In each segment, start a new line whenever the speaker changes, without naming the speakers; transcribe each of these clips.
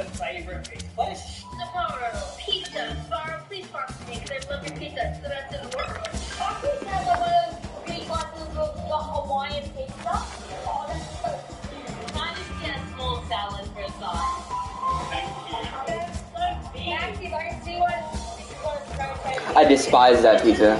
a favorite pizza place?
Tomorrow, pizza. Tomorrow, please park for me because I love your pizza. It's the best in the world. Our pizza has one of those big ones of the Hawaiian pizza. Oh, that's so cute. I just get a small salad for a sauce.
Thank you.
That's so big. Maxie, if I can see one,
I despise that pizza.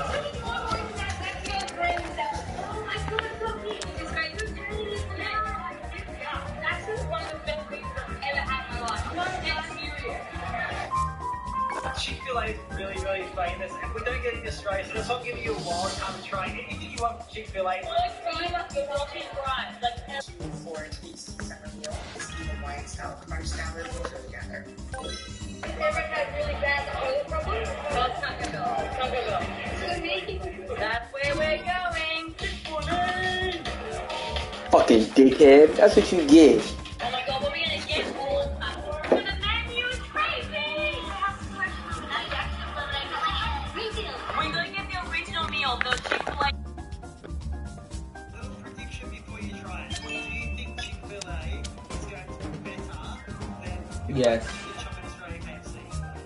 Chick-fil-A is really, really famous, and we don't get it in Australia, so that's why I'm giving you a wild card to try anything you want from Chick-fil-A.
For a tasty summer meal, this Hawaiian style crunch salad will go together.
Never had really bad toilet problems? Well, Taco Bell. Taco Bell. So me? That's where we're going.
Fucking dickhead. That's what you get.
Oh my god, what are we gonna get all the time? The menu is crazy! We're gonna get the original meal, the Chick-fil-A.
Little prediction before you try it. Do you think Chick-fil-A is going to be better than
Yes.
the Chocolate Australia KFC?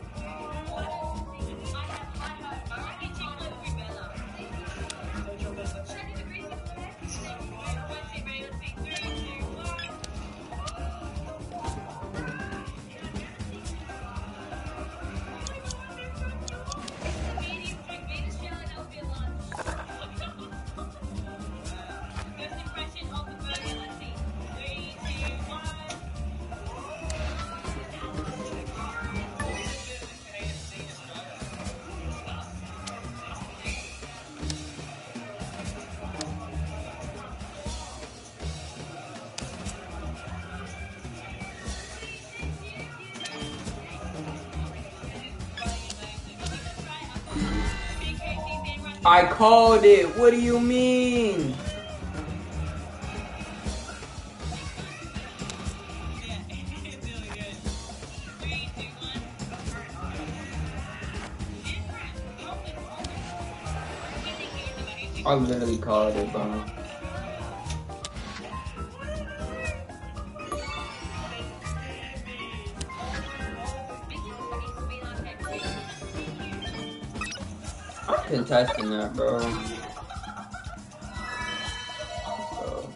I called it. What do you mean? I literally called it, bro. I'm contesting that, bro. So.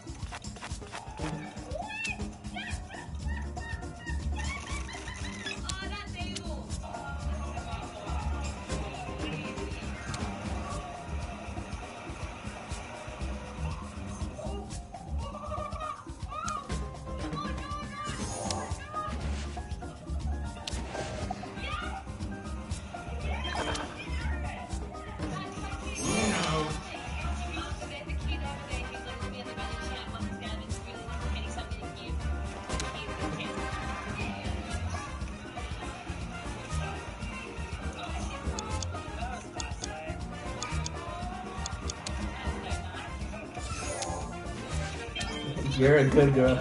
You're a good girl.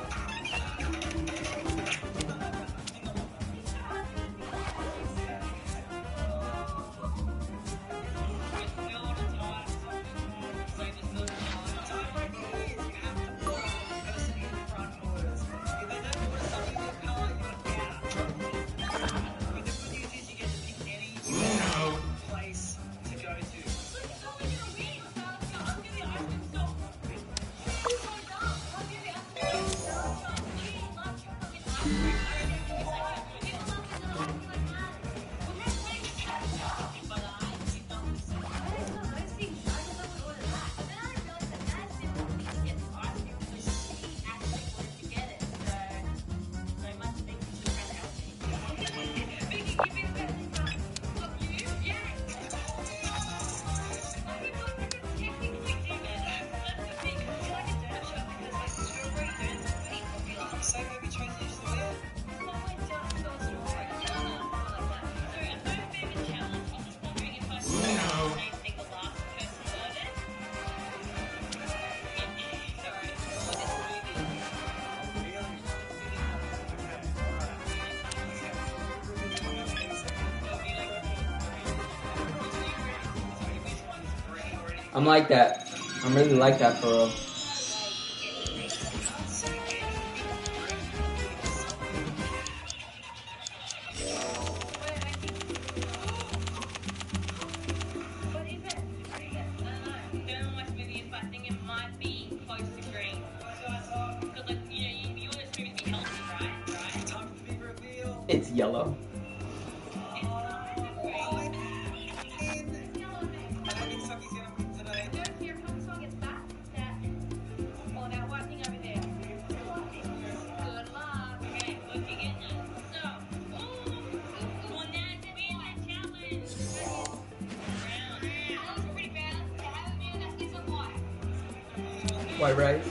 I'm like that. I'm really like that for real. It's yellow. White rice.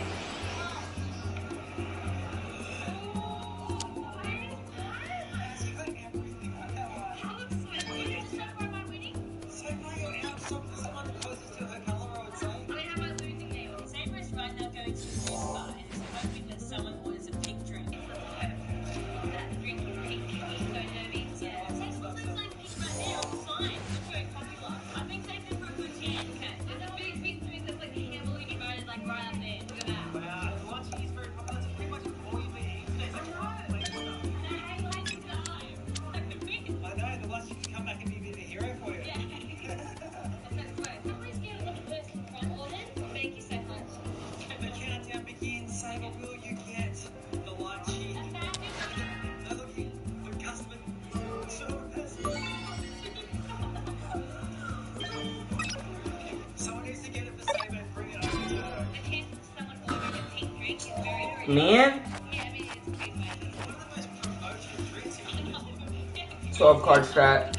Man, 12 card strat.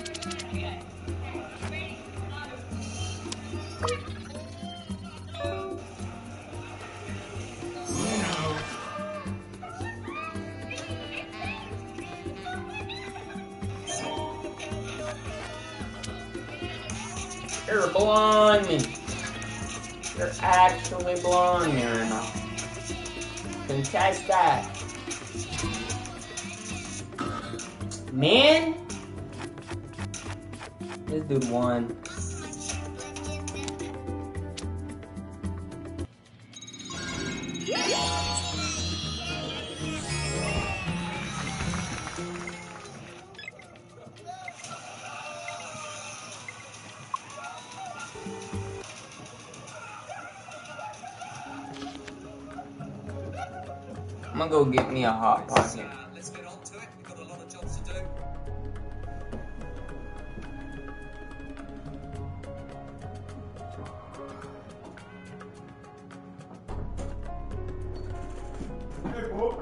You're blowing me. You're actually blowing me right now. Contest that. Man, this dude won. I'm gonna go get me a hot pocket.
Let's get on to it. We've got a lot of jobs to do.
Hey, Bob.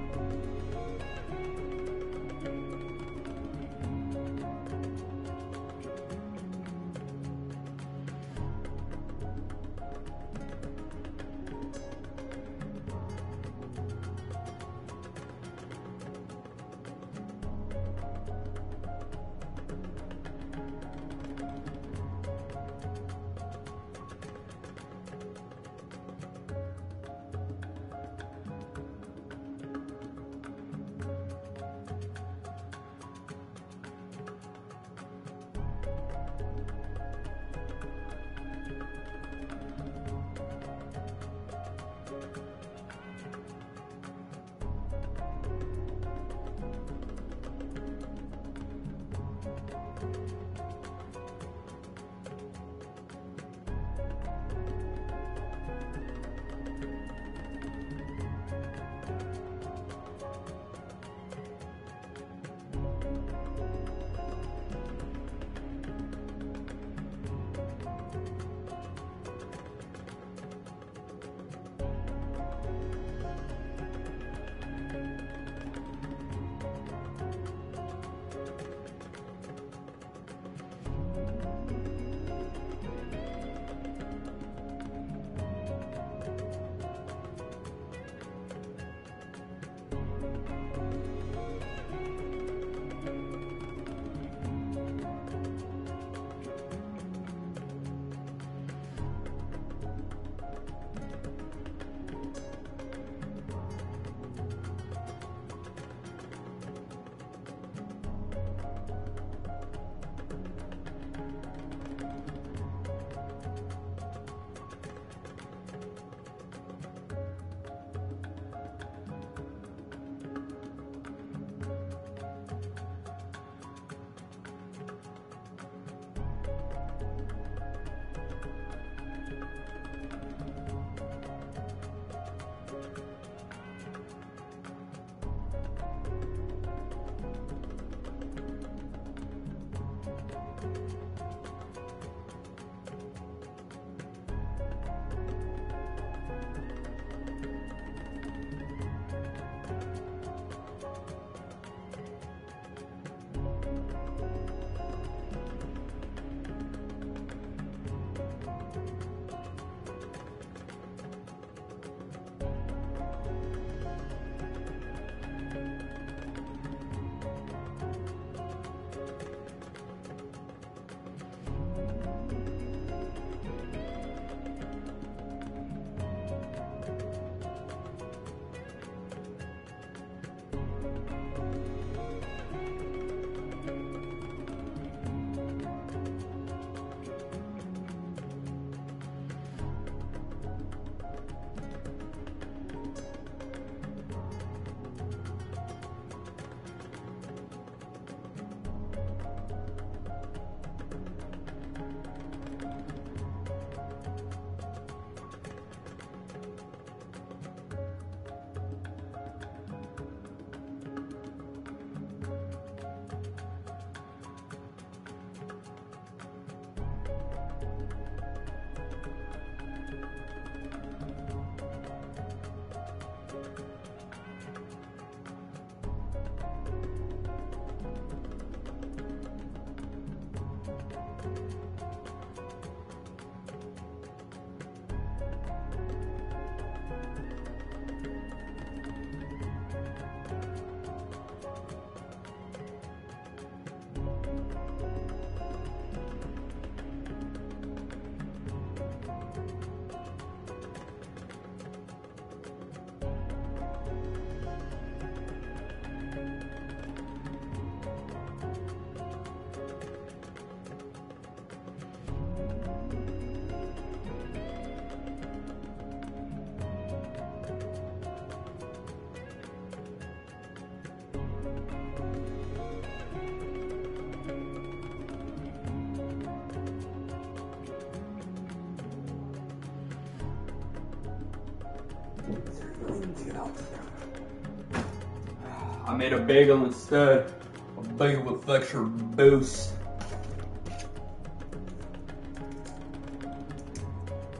I made a bagel instead. A bagel with extra boost.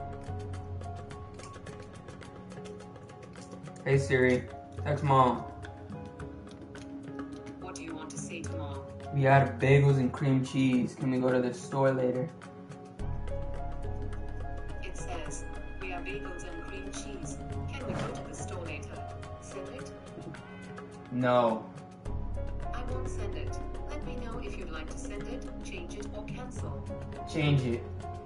Hey Siri, text mom. We had bagels and cream cheese. Can we go to the store later?
It says, we have bagels and cream cheese. Can we go to the store later? Send it?
No.
I won't send it. Let me know if you'd like to send it, change it, or cancel.
Change it.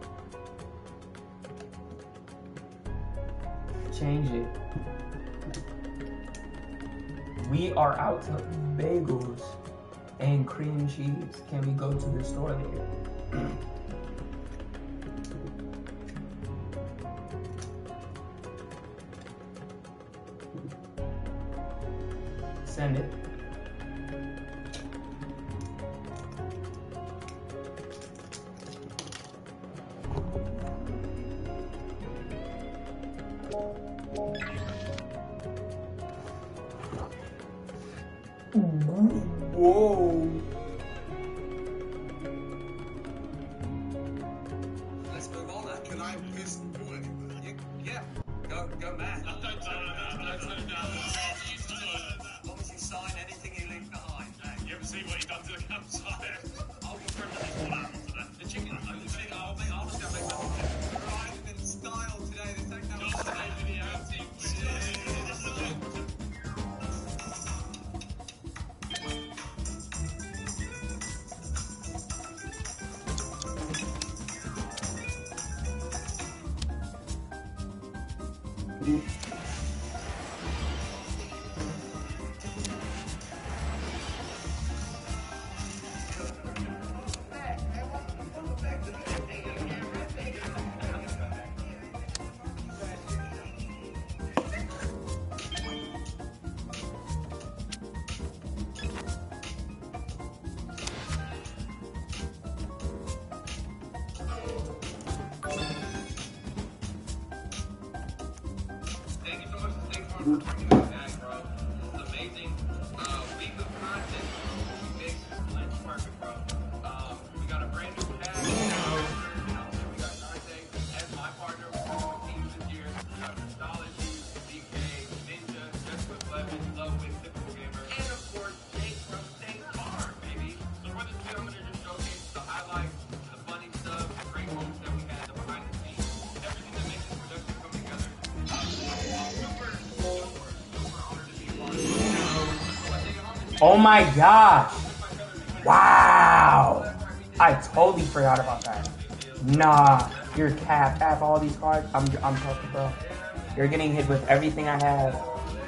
Change it. We are out of bagels and cream cheese. Can we go to the store later? Send it. Whoa.
Let's move on. Can I piss and do anything? Yeah. Go, Matt. No. As long as you sign anything you leave behind. Hey, you ever see what he done to the campsite? I'll confirm that it's all out for that. The chicken, I'll just go make that. Riding in style today. This ain't no Thank you so much to State Farm for bringing us back, bro. Amazing week of content. Big lunch perfect, bro. We got a brand new tag. We got Dante as my partner. We're doing teams this year. We got Nostology, DK, Ninja, Jessica Clevin, Lovewick, Typical Gamer, and of course, Jake from State Farm, baby. So for this video, I'm going to just showcase the highlights, the funny stuff, the great moments that we had, the behind the scenes, everything that makes this production come together.
Oh my gosh. Wow. I totally forgot about that. Nah, you're capped. I have all these cards. I'm talking, bro. You're getting hit with everything I have.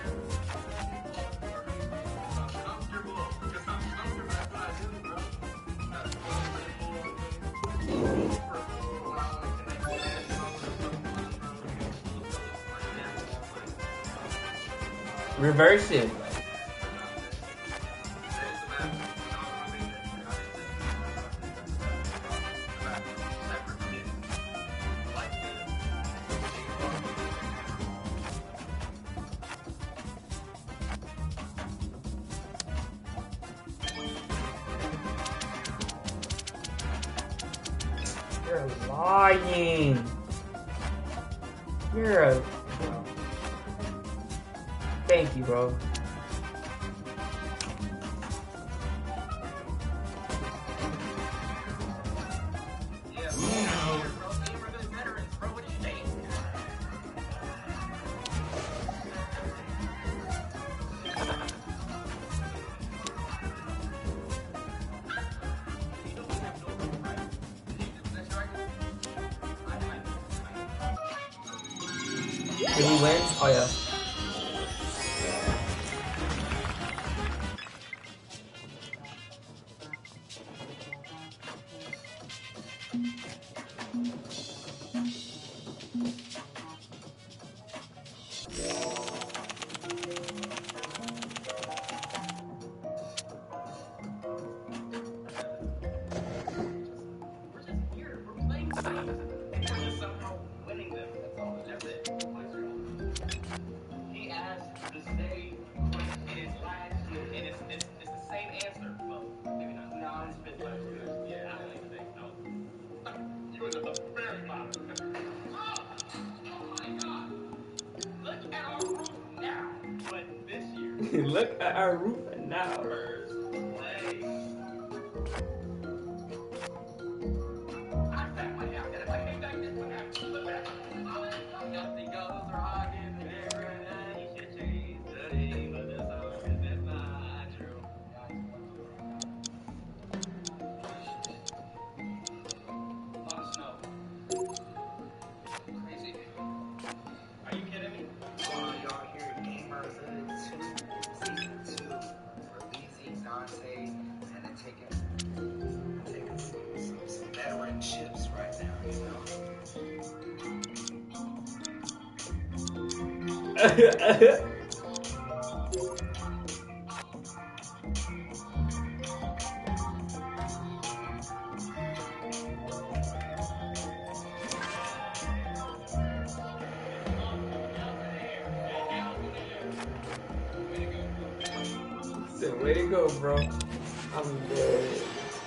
Reverse it. You're lying. You're a... Thank you, bro. Did he win? Oh yeah.
He asked to stay in his last year, and it's the same answer. Well, maybe not. No, it's been last year. Yeah, I don't think no. You were the very bottom. Oh my God! Look at our roof now. But this year.
Look at our roof now.
First place.
Way to go, bro. I'm dead.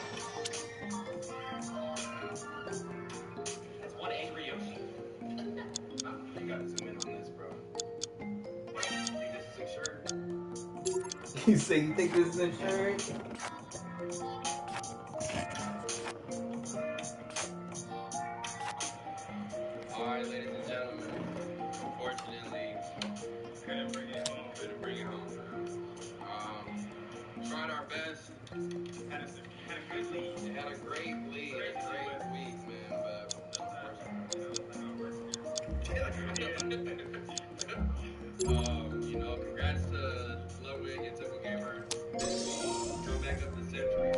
That's one angry Yoshi.
You gotta zoom in on this, bro. Think this is insured?
You say you think this is insurance?
Alright, ladies and gentlemen. Unfortunately, couldn't bring it home. Tried our best.
Had a good lead.
It had a great lead, a great week, man. But you know, congrats to Ludwig and Typical Gamer. Coming back up the century.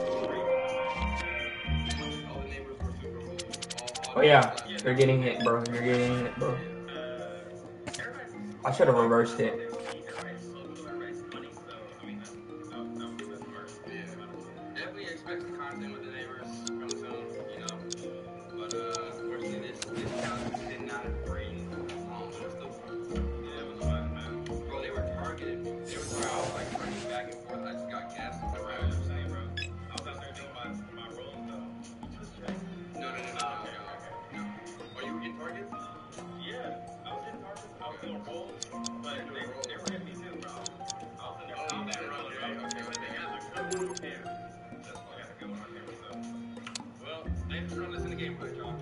All the neighbors were super cool.
Oh yeah, you're getting hit, bro. You're getting hit, bro. I should have reversed it.
Definitely expect some content with the neighbors from soon, you know. But unfortunately, this challenge did not bring home. But it's still fun. Yeah, it was fun, man. Bro, they were targeted. They were like turning back and forth. I just got gassed.
I was saying, bro. I was out there thinking about my roles, though.
No. Are you in target?
Yeah, I was in target. I was doing roles, but they were hitting me too, bro. I was in there combat roles, bro.
Okay.
They got a good one there. That's why I got a good one on camera, so.
Well, thanks for throwing this in the game, y'all.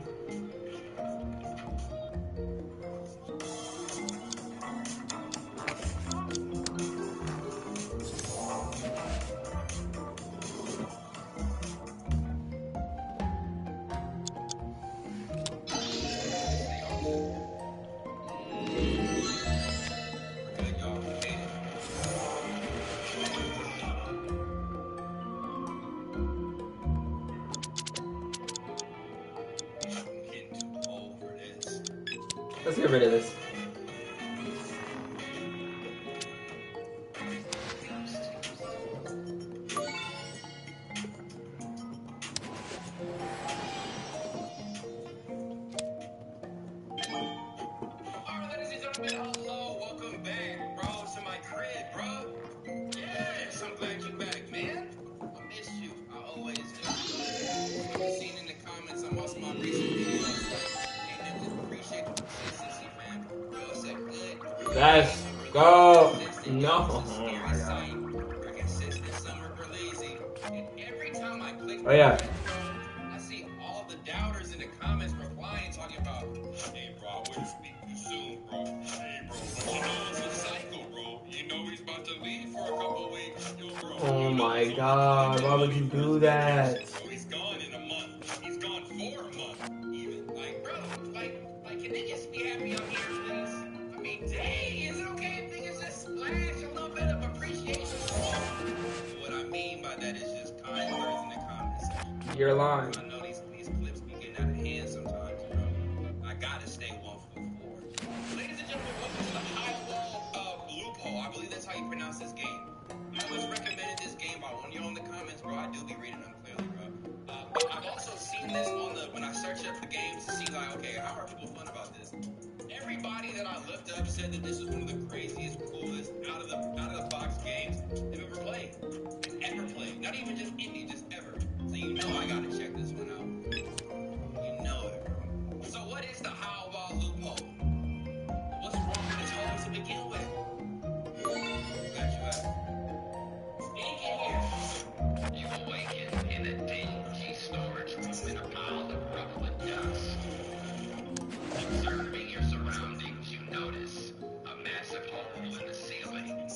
Let's get rid of this.
Alright, ladies and gentlemen, hello, welcome back, bro, to my crib, bro. Yes, I'm glad you're back, man. I miss you. I always do. I've seen in the comments on most of my recent videos, like, hey, niggas appreciate the consistency, man. Bro, it's a good.
Let's go. No.
Scary sight. We're consistent, some are lazy. And every time I click
Oh yeah.
I see all the doubters in the comments replying, talking about, hey, bro, I wouldn't speak too soon, bro. Hey, bro, but you know it's a cycle, bro. You know he's about to leave for a couple weeks. Yo, bro.
Oh my God. Why would you do that?
Bro, he's gone in a month. He's gone for a month, even. Like, bro, like, can niggas be happy on here, please? I mean, dang, is it okay if niggas just splash a little bit of appreciation? What I mean by that is just kind words in the comment section.
You're lying.
I know these clips be getting out of hand sometimes, bro. I gotta stay 144. Ladies and gentlemen, welcome to the High Wall Loophole. I believe that's how you pronounce this game. I was recommended this game by one of you in the comments, bro. I do be reading them clearly, bro. But I've also seen this on when I search up the game to see, like, okay, how are people fun about this? Everybody that I looked up said that this is one of the craziest, coolest, out of the box games they've ever played. Ever played. Not even just indie, just ever. So you know I gotta check this one out. You know it, bro. So what is the How Wall Loophole? What's wrong with this hole to begin with? Got you out. Speak in here.
You awaken in a dingy storage room in a pile of ruffled dust. Observing your surroundings, you notice a massive hole in the ceiling.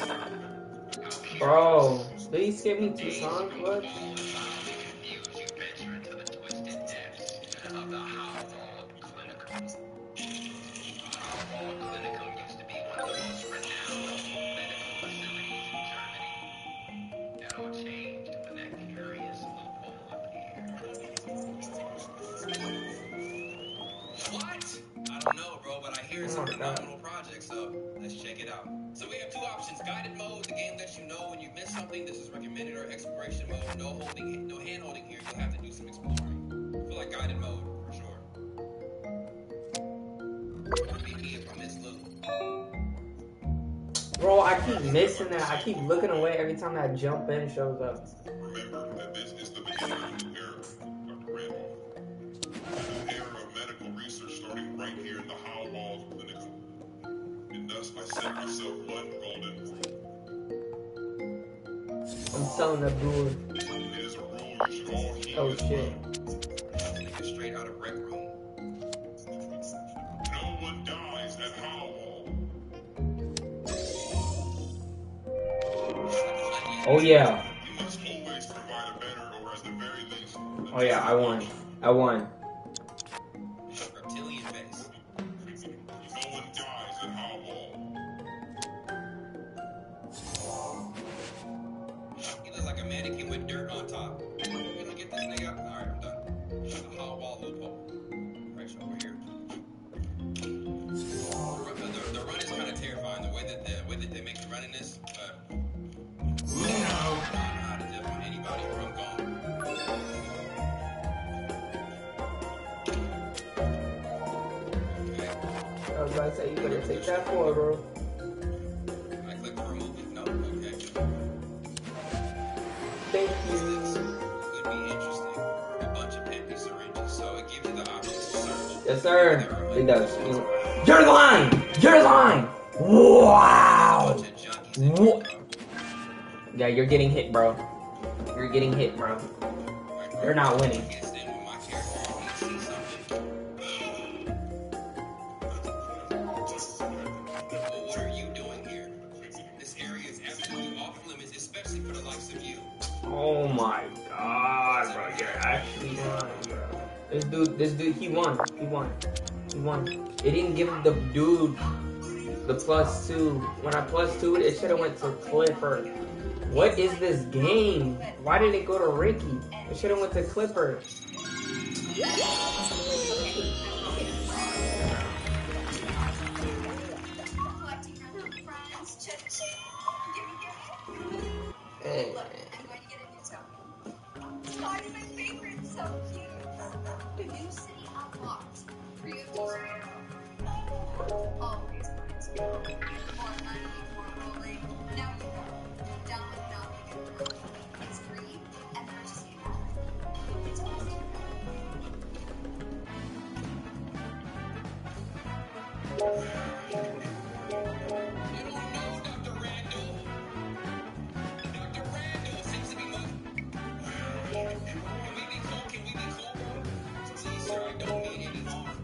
Bro, please give me 2 songs, what?
You venture into the twisted depths of the Howell Clinicum. Howell Clinicum used to be one of the most renowned medical facilities in Germany. That all changed when that curious loophole appeared.
What? I don't know, bro, but I hear it's
Oh
a
my God.
phenomenal project, so let's check it out. So we have two options. Guided mode, the game lets you know when you miss something. This is recommended. Or exploration mode, no hand holding here. You'll have to do some exploring. I feel like guided mode for sure. BP if I miss Luke.
Bro, I keep missing that. I keep looking away every time that jump in shows up.
Remember that this is the beginning of a new era, Dr. Randolph. A new era of medical research starting right here in the Howell Walls Clinic. And thus, I set myself one golden rule.
I'm selling that dude.
It is a rule you should all heed.
Oh shit.
Nigga straight out of rec room.
No one dies at Howell.
Oh yeah.
You must always provide a better, or at the very least,
Oh yeah, I won. I won.
Reptilian base.
no one dies at Howell.
He looks like a mannequin with dirt on top. You gonna get this nigga? Alright, I'm done. The hall wall loophole. Right over here. The run is kind of terrifying. The way that they make you run in this. I don't know how to dip on anybody or I'm gone. Okay.
I was about to say, you better take that forward, bro.
I click to remove it. No. Okay.
Thank you.
Could be interesting. A bunch of empty syringes, so it gives you the option to search.
Yes, sir. It does. You're lying! You're lying! Wow!
Bunch of junkies in here, bro.
Yeah, you're getting hit, bro. You're getting hit, bro. You're not winning.
Can't stand with my character. You see something. Well, what are you doing here? This area is absolutely off limits, especially for the likes of you.
Oh my god, bro. You're actually lying, bro. This dude, he won. He won. He won. It didn't give the dude the +2. When I +2'd, it should have went to Clifford. What is this game? Why did it go to Ricky? It should have went to Clifford. Hey.
Look, I'm going to get a new token. Spotted my favorite, so cute. The new city unlocked. For you to always reminds me. More money, more rolling. Now you know. Down with nothing and growth. It's free, and they're just it's awesome.
You don't know Dr. Randall. Dr. Randall seems to be moving. Can we be cool? Can we be cool, bro? Please, sir, I don't need any harm.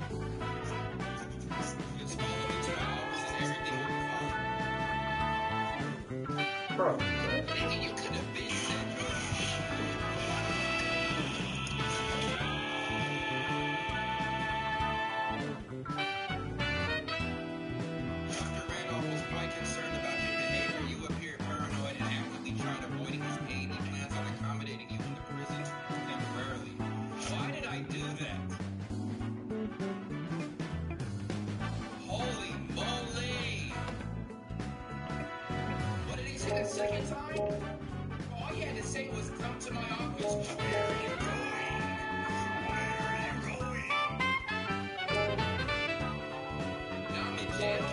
Just follow me to my office and everything will be fine.
Bro.
Nigga, you could have been said. Dr. Randolph was quite concerned about your behavior. You appear paranoid and actively tried avoiding his aid. He plans on accommodating you in the prison temporarily. Why did I do that? Holy moly! What did he say the second time? All he had to say was come to my office. Where are you going? Where are you going? Now I'm in jail.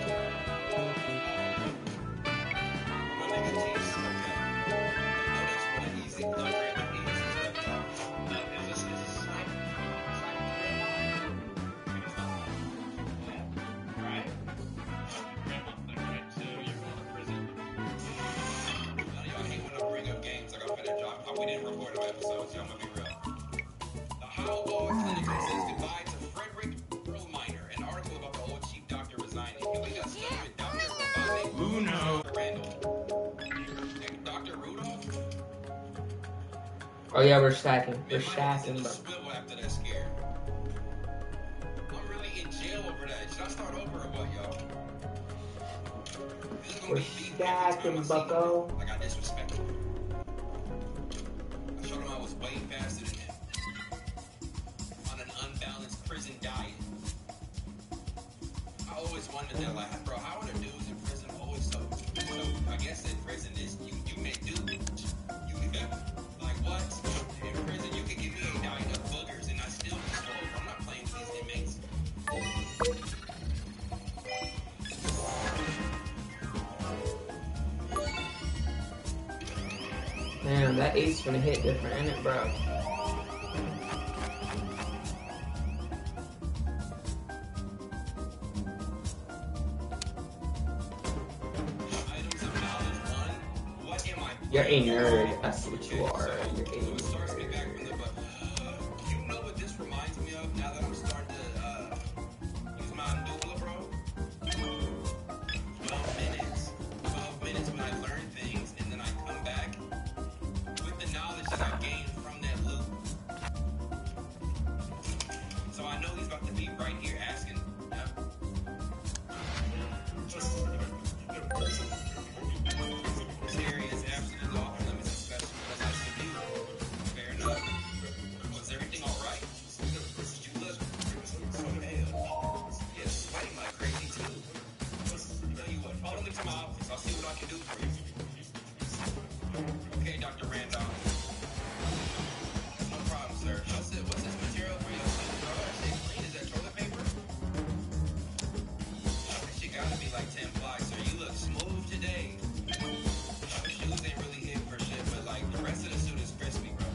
My nigga T's okay. No, that's really easy. Not random easy stuff. Is this sniper? Right? So you're going to prison. None of y'all hate when I bring up games like I'm finna drop. We didn't record no episodes, y'all. I'm gonna be real. The Howell Ball Clinic says goodbye to Frederick Perlminer, an article about the old chief doctor resigning. And we got stuck with Dr. Robotic.
Uno.
Dr. Randall. And Dr. Rudolph.
Oh yeah, we're stacking. We're
Man, my nigga's in
stacking,
the
bro.
swivel after that scare. I'm really in jail over that. Should I start over or what, y'all? This is gonna
We're
be beat every
stacking,
time I see
bucko.
him. Like I disrespect him. I showed him I was way faster than him. On an unbalanced prison diet. I always wondered that, like, bro, how are the dudes in
Damn, that ace gonna hit different, ain't it, bro?
Items of knowledge 1. What am I?
You're a nerd. That's what you are. You're a
So it starts me
nerd.
back from the but you know what this reminds me of now that I'm starting to use my Nubla, bro? 12 minutes. 12 minutes when I learn things and then I come back with the knowledge that I gained from that loop. So I know he's about to be right here asking. Yep. This area is absolutely off limits, especially because I subdued. Fair enough. Was everything alright? Did you look so pale? Yeah, sweating like crazy too. Tell you what, follow me to my office. I'll see what I can do for you. Okay, Dr. Randolph. No problem, sir. What's this material for you? Oh, that shit clean. Is that toilet paper? That shit gotta be like 10 ply, sir. You look smooth today. The shoes ain't really hit for shit, but like the rest of the suit is crispy, bro.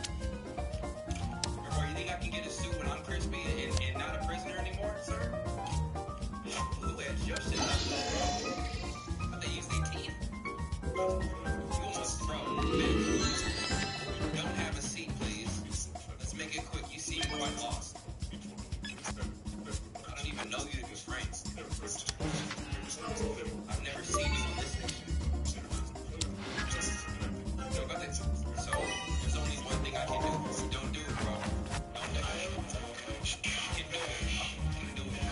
Bro, you think I can get a suit when I'm crispy and not a prisoner anymore, sir? Who had your shit up, bro? But they use their teeth. You almost, bro, don't have a seat, please. Let's make it quick. You seem quite lost. I don't even know you to be friends. I've never seen you on this station. So, got it. So, there's only one thing I can do. Don't do it, bro. Don't do it. You can do it. You can do it,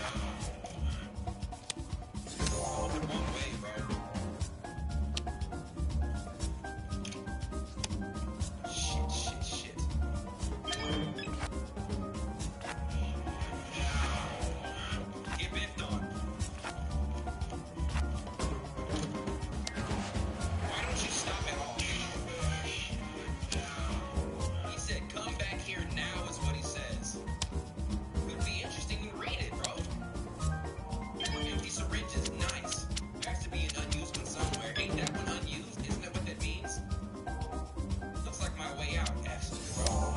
bro. The wrong way, bro. Shit. Get biffed on. Why don't you stop at all? He said, come back here now is what he says. Would be interesting to read it, bro. Empty syringe is nice. There has to be an unused one somewhere. Ain't that one unused? Isn't that what that means? Looks like my way out, actually, bro.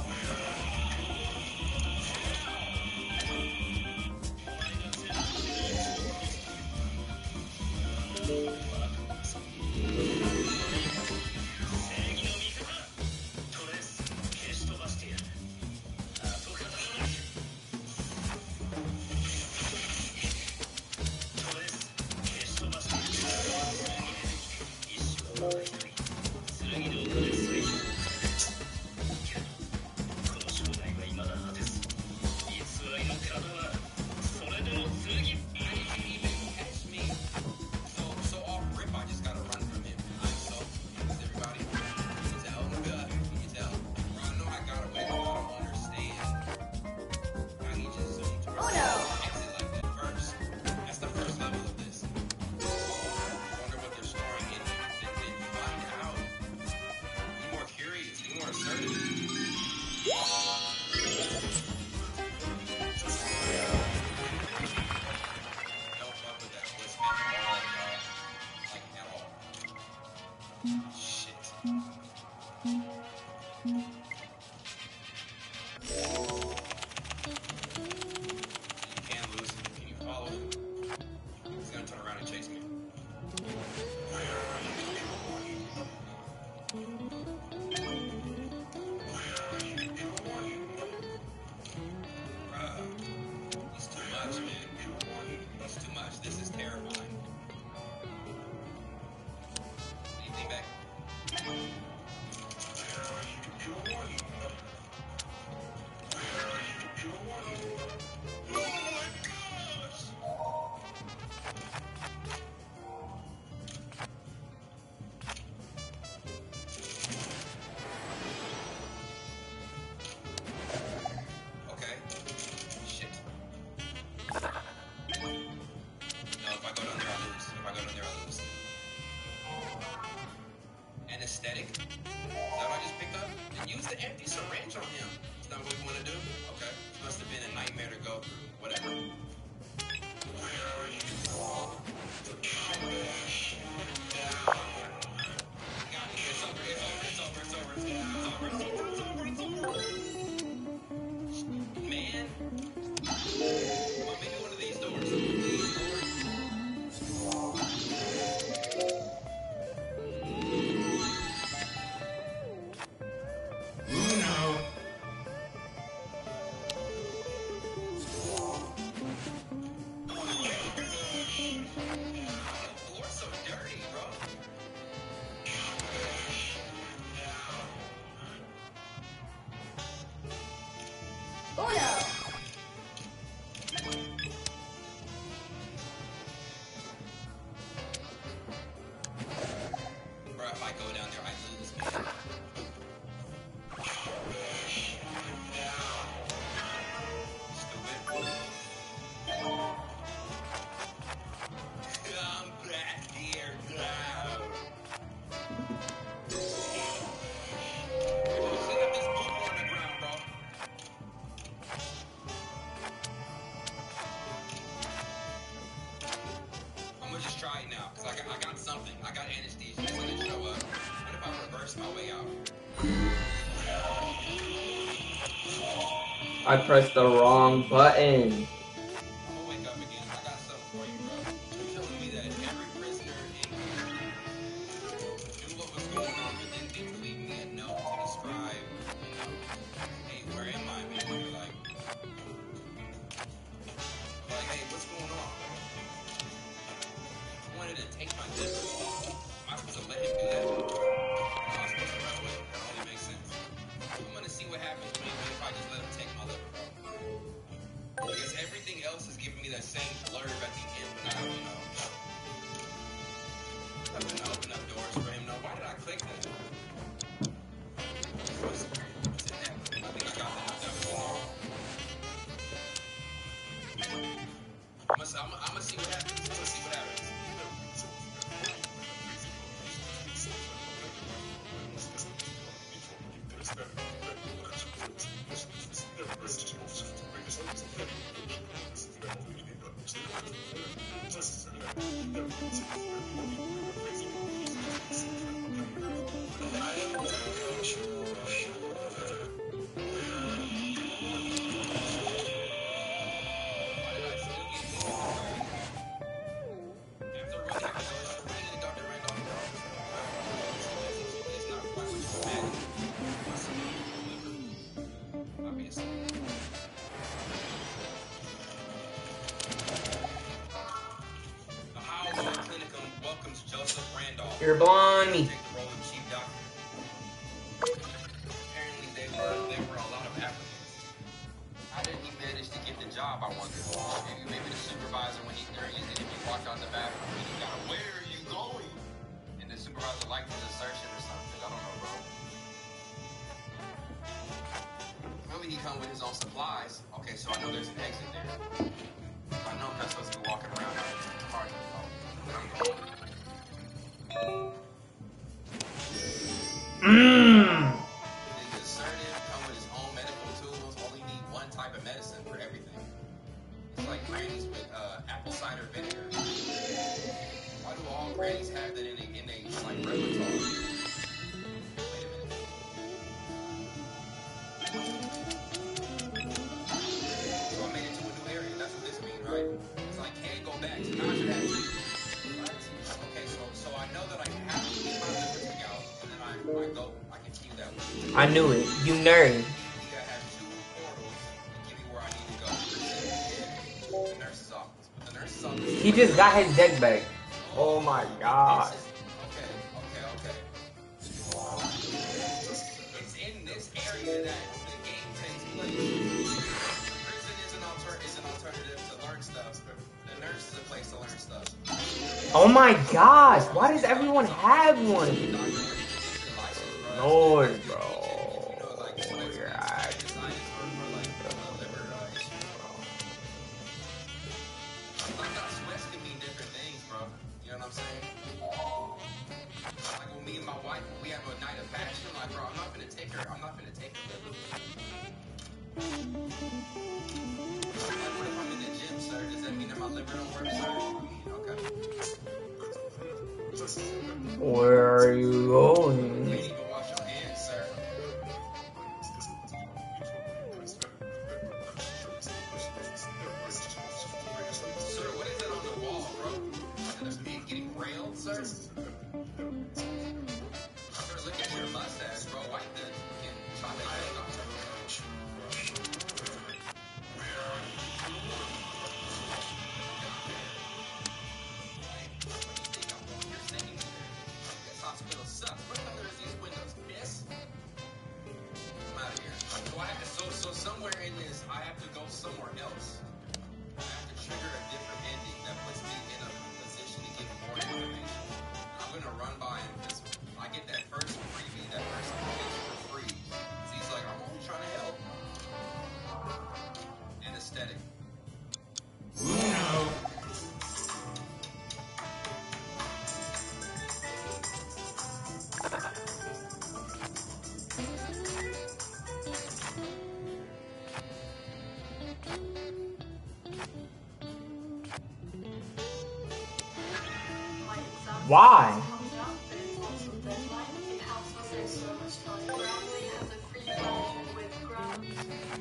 So off rip, I just gotta run from him. I'm so confused, everybody. Can you tell? Can you tell? Bro, I know I got away, but I don't understand how he just zoomed towards the exit like that first. That's the first level of this. Wonder what they're storing in here. Then find out. Be more curious. Be more assertive. Don't fuck with that voice, man. At all, dog. Like, at all. Shit. You can't lose him. Can you follow him? He's gonna turn around and chase me. Bruh. He's too much, man. He's too much. This is terrifying. Anything back? Okay. Shit. No, if I go down there, I lose. If I go down there, I lose. Anesthetic? Is that what I just picked up? Then use the empty syringe on him. Is that what we want to do? Okay. Must have been a nightmare to go through. Whatever. Got it. It's over. now, because I got something. I got anesthesia. It's gonna show up. What if I reverse my way out?
I pressed the wrong button.
I'm gonna wake up again. I got something for you, bro. You're telling me that every prisoner in here knew what was going on, but then didn't leave me a note to describe, hey, where am I, man? You're like, hey, what's going on? I wanted to take my liver. Am I supposed to let him do that? No, I'm supposed to run away. That only makes sense. I'm gonna see what happens if I just let him take my liver, bro. Because everything else is giving me that same blurb at the end when I, I'm gonna open up doors for him. No, why did I click that? What's in that? I think I got that. I'm gonna see what happens. I'm gonna see what happens.
You're blonde me.
Take the role of chief doctor. Apparently there were a lot of applicants. How did he manage to get the job, I wonder? Maybe the supervisor, when during his interview, walked out the bathroom and he got a, where are you going? And the supervisor liked his assertion or something. I don't know, bro. Really, he come with his own supplies. Okay, so I know there's an exit there. I know I'm not supposed to be walking around hard. I'm going. He's assertive, come with his own medical tools, only need one type of medicine for everything. It's like grannies with apple cider vinegar. Why do all grannies have that in a like repertoire? Wait a minute. So I made it to a new area, that's what this means, right? So I can't go back, so now I should have to. Okay, so I know that I have to get my liver took out, and then I continue that way.
I knew it. You nerd.
I have two portals to give me where I need to go. The nurse's office. But the nurse's office.
He just got his deck back. Oh my god.
Okay. It's in this area that the game takes place. The prison is an alternative to learn stuff. The nurse is a place to learn stuff.
Oh my gosh. Why does everyone have one? Lord, bro. Where are you going?
Wash your hands, sir. Sir, what is that on the wall, bro? Is me getting railed, sir? Sir, look at your mustache, bro. Wipe this. Try to make it. So somewhere in this, I have to go somewhere else. I have to trigger a different ending that puts me in a position to get more information. I'm gonna run by him this
Why?
comes out, but it's also bedtime. It helps us save so much time. Brownlee has a free version with grams.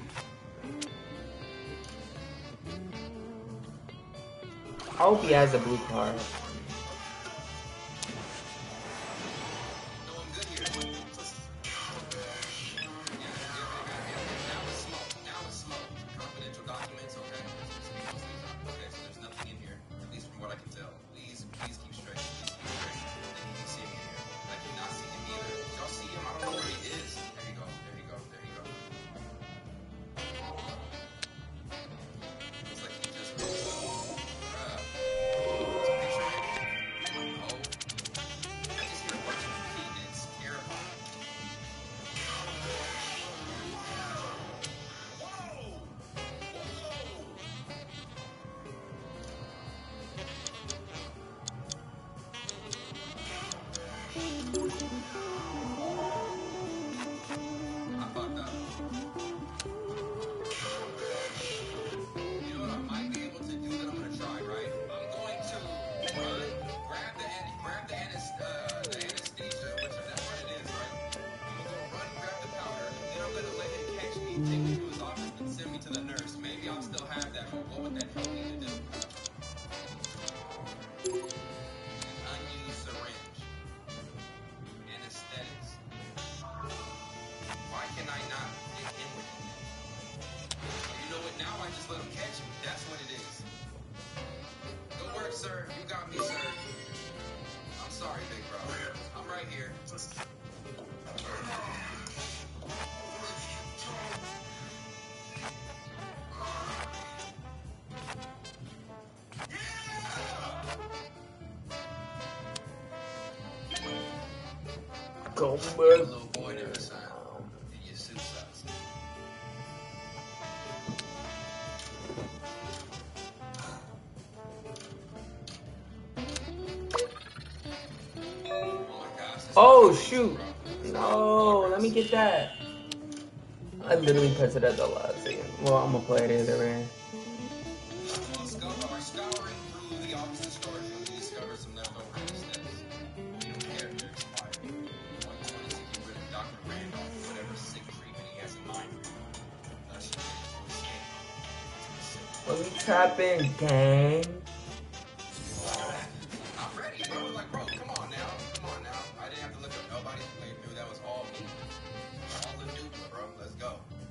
I hope he has a blue card.
No, I'm good here. Now it's smoke. Now it's smoke. Confidential documents, okay? Okay, so there's nothing in here, at least from what I can tell. Please keep straight. Please keep straight. Then you can see me here. I cannot see him either. Y'all see him? I don't know where he is. There you go. There you go. There you go. Looks like he just moved. I just hear a bunch of feet and it's terrifying. I fucked up. You know what I might be able to do that I'm gonna try, right? I'm going to run, grab the anesthesia, which that's what it is, right? I'm gonna go run, grab the powder, then I'm gonna let him catch me, take me to his office, and send me to the nurse. Maybe I'll still have that, but what would that help me to do? An unused syringe. Anesthetics. Why can I not get in with him? You know what? Now I just let him catch me. That's what it is. Good work, sir. You got me, sir. I'm sorry, big bro. I'm right here.
Go
The
back.
little boy never signed. And your suit sucks. Oh my gosh. this
Oh
is crazy,
shoot!
bro.
No, let me get that. I literally pressed it at the last second. Well, I'm gonna play it either way.
While scouring through the office's storage room, we discovered some leftover anesthetics. New character expired. 120 to get rid of Dr. Randolph, whatever sick treatment he has in mind for you. Thus, you managed to escape.
Let me trap in, gang.
I'm ready, bro. Like, bro, come on now. Come on now. I didn't have to look up nobody's playthrough. That was all me. All the dudes, bro. Let's go.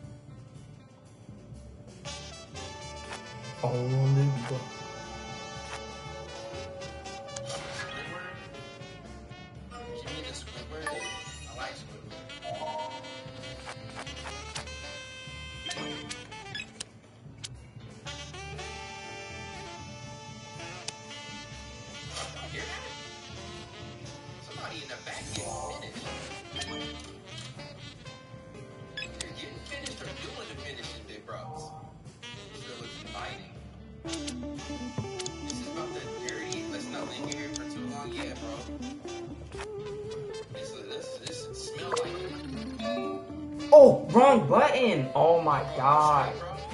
Oh, nigga.
Squidward? Give me the Squidward. I like Squidward. Y'all hear that? Somebody in the back getting finished. You're getting finished or doing the finishing, big bros. Sure looks inviting. This is about the dirty. Let's not linger here for too long yet, bro. This smells like it.
Oh, wrong button. Oh my god.
Straight, bro.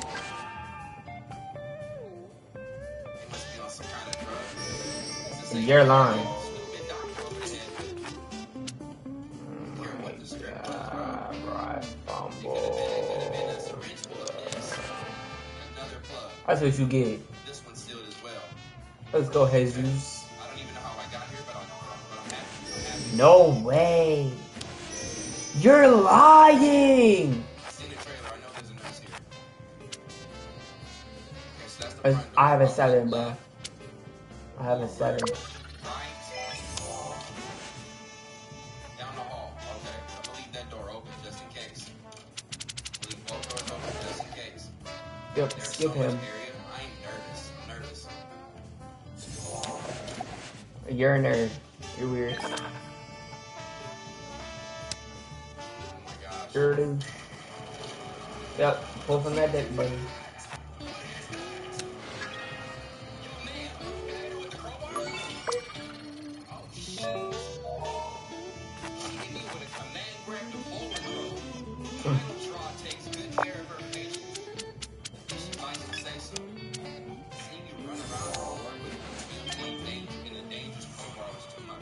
He must be on some kind of drug. Is this
You're lying.
stupid doctor over his head?
Oh
Care
my
what the script was, bro.
god, right,
It could have been a
fumble.
syringe full of this. Another plug.
That's what you get.
This one's sealed as well.
Let's go, Jesus.
I don't even know how I got here, but I'm happy. I'm happy.
No way. You're lying.
I've seen the trailer. I know there's a nurse here. Okay, so that's the front door.
I have a 7, bro. I have a 7.
Right. Down the hall. Okay. I'm gonna leave that door open just in case. Leave both doors open just in case.
Yep,
There's
skip
so much
him.
area. I ain't nervous. I'm nervous.
You're a nerd. You're weird.
Oh my gosh.
You're a dude. Yep, pull from that dick, buddy.
Oh shit. She hit me with a command grab to forward throw. Final draw takes good care of her patients. She might say so. Seeing you run around the floor with a danger in a dangerous crowbar was too much.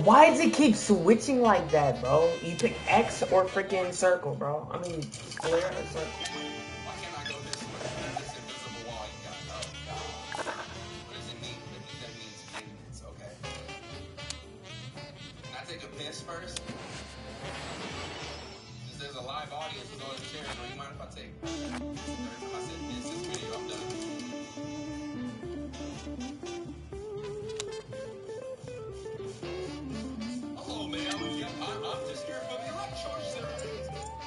why does it keep switching like that, bro? You pick X or freaking circle, bro. I mean, square or circle.
Why can't I go this way? This invisible wall you got. Oh, God. What does it mean? I think that means maintenance. Okay. Can I take a piss first? Since there's a live audience with all the chairs, do you mind if I take? Every time I said piss this video, I'm done. Oh, man. I'm just here for the electronic ceremony.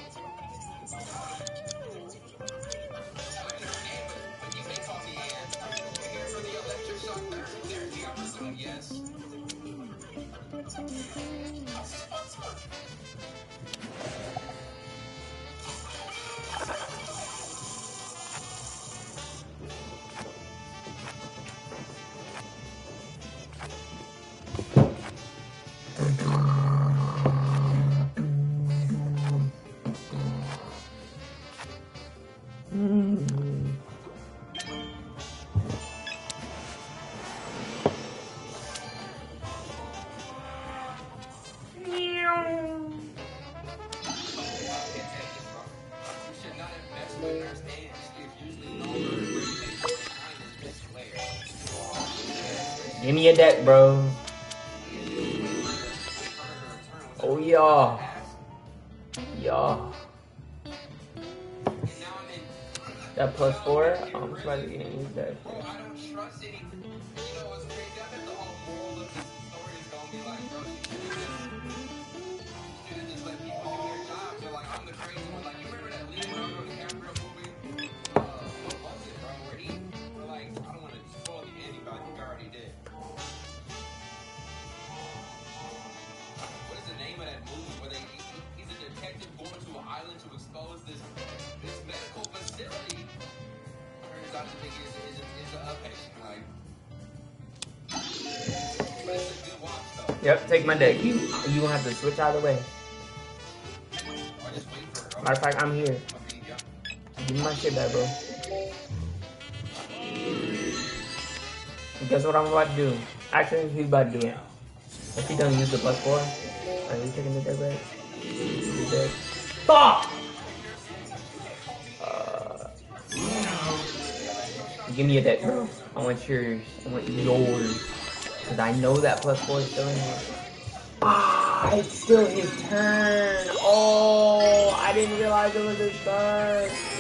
But you may call me Ann. You're here for the electric shock therapy, I presume, yes.
Give me a deck, bro. Oh, yeah. Yeah. That +4? I'm surprised you didn't use that shit.
I don't trust any. You know what's crazy? I bet the whole moral of this story is gonna be like, bro, you should've just let people do their jobs. You're like, I'm the crazy one. Like, you remember that Leonardo DiCaprio movie? What was it, bro? Where he, we're like, I don't want to spoil the ending, but I think I already did. What is the name of that movie where he's a detective going to an island to expose this medical facility? Turns out to think is a patient, like. But it's a good watch, though.
Yep, take my deck. You gonna have to switch either way.
Or just wait for it.
Matter of fact, I'm here. Give me my shit back, bro. Guess what I'm about to do? Actually, he's about to do it. If he doesn't use the +4, are you taking the deck back? The deck. Fuck! Give me a deck, bro. I want yours. I want yours. Because I know that +4 is still in here. Ah, it's still his turn. Oh, I didn't realize it was his turn.